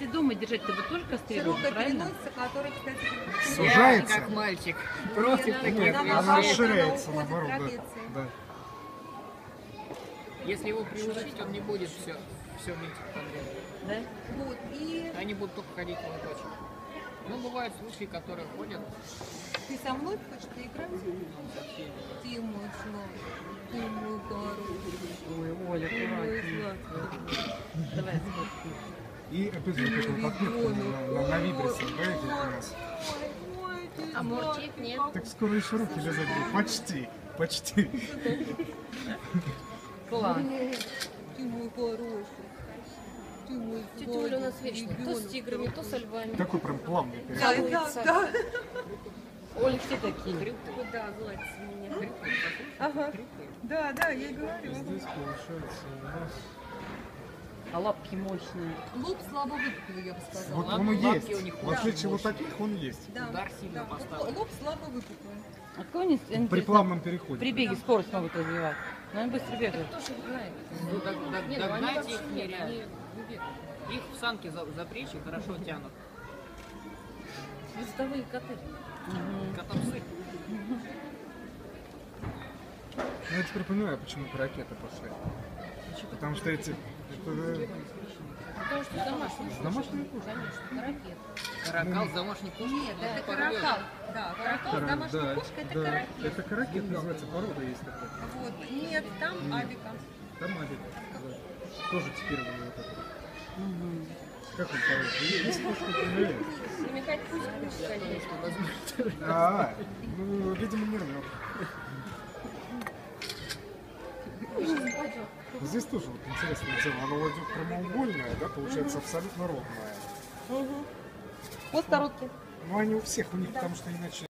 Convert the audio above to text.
если дома держать, то вы тоже кастрируете, Широкая правильно? переносица, который, кстати, Сужается? Как мальчик. Против таких Нет, вещей. она расширяется, уходит наоборот, да. трапеция. Да. Если его приучить, он не будет все метить подряд. Да? Вот, и Они будут только ходить в лоточек. Ну, бывают случаи, которые ходят. ты со мной хочешь поиграть? Ты мой сладкий, ты мой хороший, Ой, Оля, ты мой аккуратнее. сладкий. Давай, сфоткай. И опять же, вот эту отметку на вибрисе, да, идет у нас. Ой, ты А мурчит сладкий, нет? как Так скоро еще руки лезать будут. Почти, почти. Класс. ты мой хороший. Ты мой Тетя Оля у нас сладкий вечно то с ребенок. тиграми, то со львами. Такой прям плавный Да, переход. да, да. Оля, все такие. Куда гладь меня? Ага. Да, да, я и говорю. Здесь получается у нас... А лапки мощные. Лоб слабо выпуклый, я бы сказала. Вот Лапки он и у есть. них В очень отличие вот мощные. таких он есть. Да, Удар сильно да. поставлен. Лоб слабо выпуклый. А какой они, При интересно, плавном переходе. при беге скорость могут развивать? Но они быстро бегают. Кто же знает? Ну, Нет, ну они догнать вообще их нет, нереально. они не бегают. Их в санки запречь и хорошо тянут. Вестовые коты. Котопсы. Ну, я теперь понимаю, почему про ракеты пошли. Потому что эти... Потому что домашние. Домашние кошки. Конечно, ракет. Каракал, домашний кошки. Нет, это порвет. каракал. Да, каракал, домашняя кошка, это да. каракет. Это каракет называется, порода есть такая. Вот. Нет, там авика. Там авик, да. Тоже типированный вот этот. Как он порода? Есть кошка, например. Намекать пусть, конечно. А, ну, видимо, не рвет. Здесь тоже вот интересное дело. Оно вот идет прямоугольное, да, получается абсолютно ровное. Вот коробки. Ну, они у всех, у них, потому что иначе